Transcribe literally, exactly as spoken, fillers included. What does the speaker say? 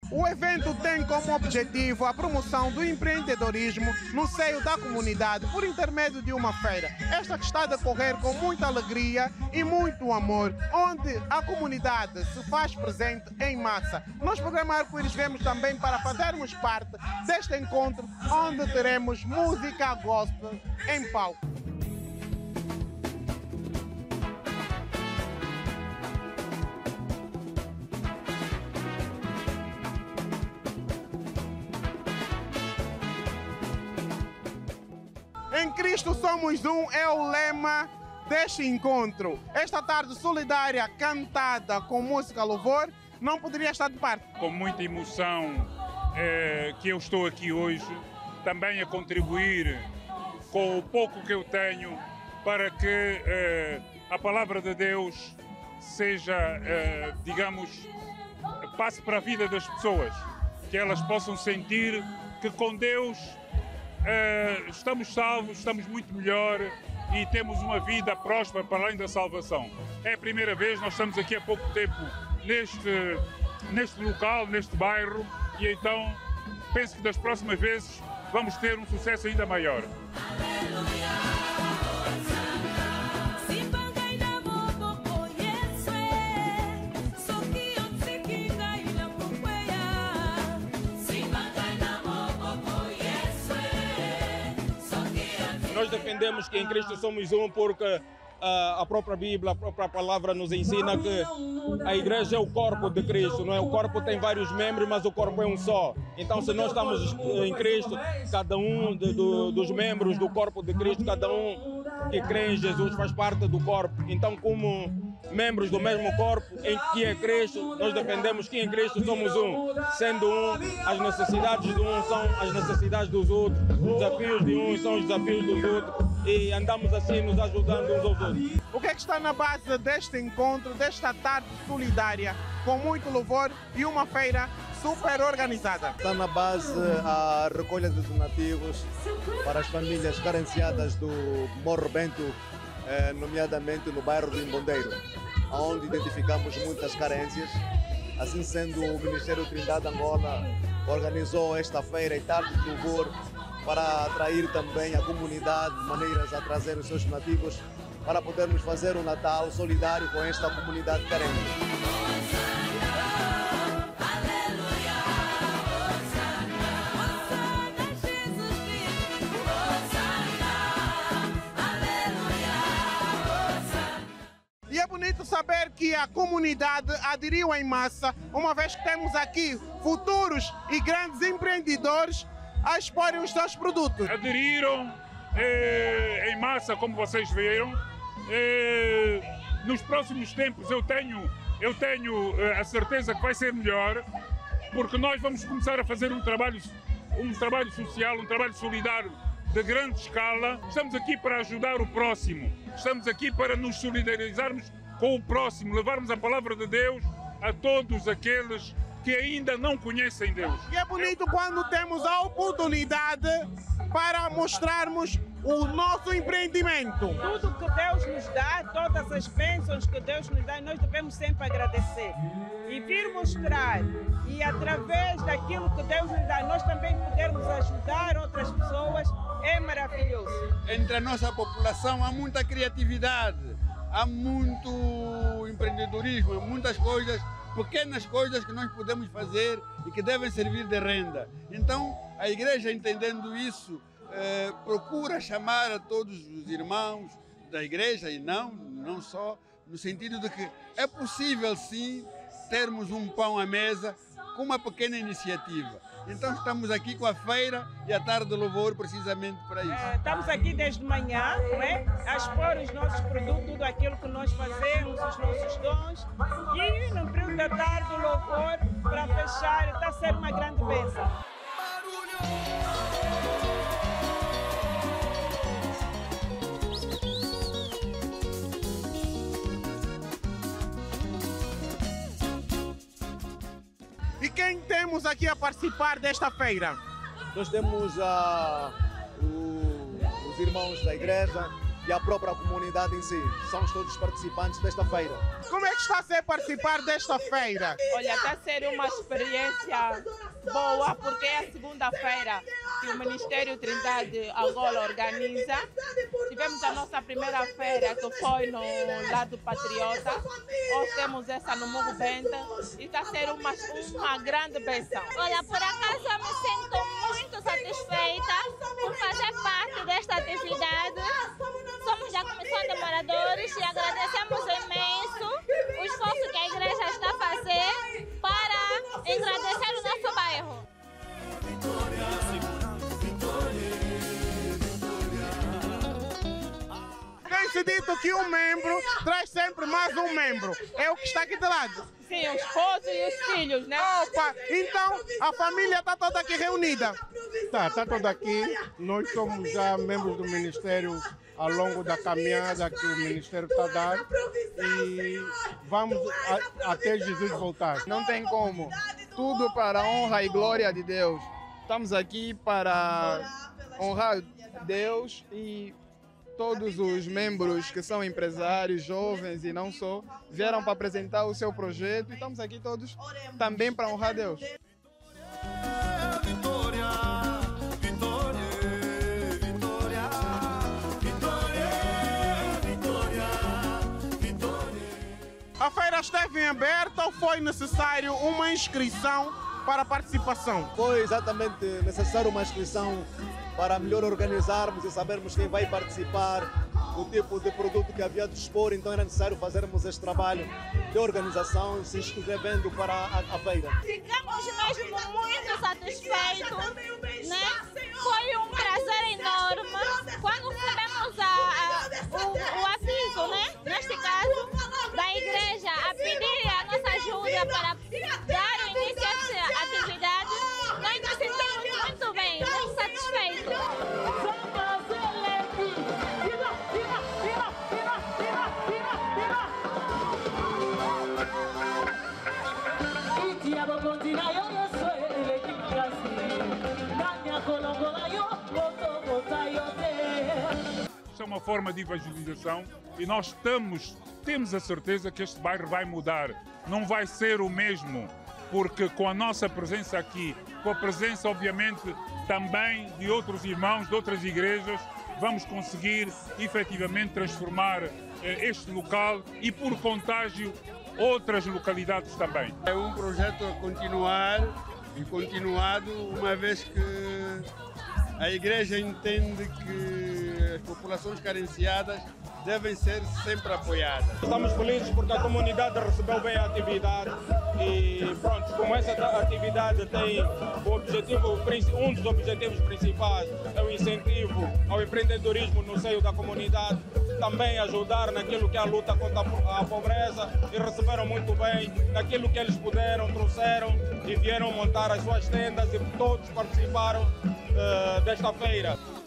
O evento tem como objetivo a promoção do empreendedorismo no seio da comunidade por intermédio de uma feira. Esta que está a decorrer com muita alegria e muito amor, onde a comunidade se faz presente em massa. Nós, programa Arco-Íris, vemos também para fazermos parte deste encontro, onde teremos música gospel em palco. Em Cristo somos um é o lema deste encontro. Esta tarde solidária cantada com música louvor não poderia estar de parte. Com muita emoção eh, que eu estou aqui hoje, também a contribuir com o pouco que eu tenho para que eh, a palavra de Deus seja, eh, digamos, passe para a vida das pessoas, que elas possam sentir que com Deus Uh, estamos salvos, estamos muito melhor e temos uma vida próspera para além da salvação. É a primeira vez, nós estamos aqui há pouco tempo neste, neste local, neste bairro, e então penso que das próximas vezes vamos ter um sucesso ainda maior. Nós defendemos que em Cristo somos um porque uh, a própria Bíblia, a própria palavra nos ensina que a igreja é o corpo de Cristo, não é? O corpo tem vários membros, mas o corpo é um só. Então, se nós estamos em Cristo, cada um de, do, dos membros do corpo de Cristo, cada um que crê em Jesus faz parte do corpo. Então, como membros do mesmo corpo em que é Cristo, nós defendemos que em Cristo somos um. Sendo um, as necessidades de um são as necessidades dos outros, os desafios de uns são os desafios dos outros, e andamos assim nos ajudando uns aos outros. O que é que está na base deste encontro, desta tarde solidária, com muito louvor e uma feira super organizada? Está na base a recolha de donativos para as famílias carenciadas do Morro Bento, eh, nomeadamente no bairro do Imbondeiro, onde identificamos muitas carências. Assim sendo, o Ministério Trindade Angola organizou esta feira e tarde de louvor para atrair também a comunidade de maneiras a trazer os seus donativos para podermos fazer um Natal solidário com esta comunidade carente. E é bonito saber que a comunidade aderiu em massa, uma vez que temos aqui futuros e grandes empreendedores a exporem os seus produtos. Aderiram eh, em massa, como vocês viram. Eh, nos próximos tempos eu tenho, eu tenho eh, a certeza que vai ser melhor, porque nós vamos começar a fazer um trabalho, um trabalho social, um trabalho solidário de grande escala. Estamos aqui para ajudar o próximo, estamos aqui para nos solidarizarmos com o próximo, levarmos a palavra de Deus a todos aqueles que ainda não conhecem Deus. E é bonito quando temos a oportunidade para mostrarmos o nosso empreendimento. Tudo que Deus nos dá, todas as bênçãos que Deus nos dá, nós devemos sempre agradecer. E vir mostrar, e através daquilo que Deus nos dá, nós também podermos ajudar outras pessoas, é maravilhoso. Entre a nossa população há muita criatividade, há muito empreendedorismo, há muitas coisas, pequenas coisas que nós podemos fazer e que devem servir de renda. Então, a igreja, entendendo isso, eh, procura chamar a todos os irmãos da igreja, e não, não só, no sentido de que é possível, sim, termos um pão à mesa com uma pequena iniciativa. Então estamos aqui com a feira e a tarde de louvor precisamente para isso. É, estamos aqui desde manhã, não é? A expor os nossos produtos, tudo aquilo que nós fazemos, os nossos dons. E no período da tarde do louvor, para fechar, está a ser uma grande bênção. E quem temos aqui a participar desta feira? Nós temos uh, o, os irmãos da igreja, e a própria comunidade em si. Somos todos participantes desta feira. Como é que está a ser participar desta feira? Olha, está a ser uma experiência boa, porque é a segunda-feira que o Ministério Trindade Angola organiza. Tivemos a nossa primeira feira, que foi no Lado Patriota. Hoje temos essa no Morro Benta e está a ser uma, uma grande bênção. Olha, por acaso eu me sinto muito satisfeita por fazer parte desta atividade. Somos da Comissão de Moradores e agradecemos imenso o esforço que a igreja está a fazer para engrandecer o nosso bairro. Tem-se dito que um membro traz sempre mais um membro. É o que está aqui de lado? Sim, o esposo e os filhos, né? Opa, então a família está toda aqui reunida? Tá, está toda aqui. Nós somos já membros do Ministério ao longo da caminhada que o Ministério está a dar e vamos a, até Jesus voltar. Não tem como. Tudo para a honra e glória de Deus. Estamos aqui para honrar Deus e todos os membros que são empresários, jovens e não só, vieram para apresentar o seu projeto e estamos aqui todos também para honrar Deus. A feira esteve aberta ou foi necessário uma inscrição para a participação? Foi exatamente necessário uma inscrição para melhor organizarmos e sabermos quem vai participar, o tipo de produto que havia de expor, então era necessário fazermos este trabalho de organização, se inscrevendo para a, a feira. Ficamos mesmo muito satisfeitos, né? Foi um prazer enorme quando recebemos a, a, o, o aviso, né? Neste caso, da igreja a pedir a nossa ajuda para dar o início a essa atividade. Nós nos sentimos muito bem, muito satisfeitos. Isso é uma forma de evangelização e nós estamos, temos a certeza que este bairro vai mudar. Não vai ser o mesmo, porque com a nossa presença aqui, com a presença, obviamente, também de outros irmãos, de outras igrejas, vamos conseguir efetivamente transformar eh, este local e, por contágio, outras localidades também. É um projeto a continuar e continuado, uma vez que a igreja entende que as populações carenciadas devem ser sempre apoiadas. Estamos felizes porque a comunidade recebeu bem a atividade e pronto, como essa atividade tem o objetivo, um dos objetivos principais é o incentivo ao empreendedorismo no seio da comunidade, também ajudar naquilo que é a luta contra a pobreza e receberam muito bem naquilo que eles puderam, trouxeram e vieram montar as suas tendas e todos participaram uh, desta feira.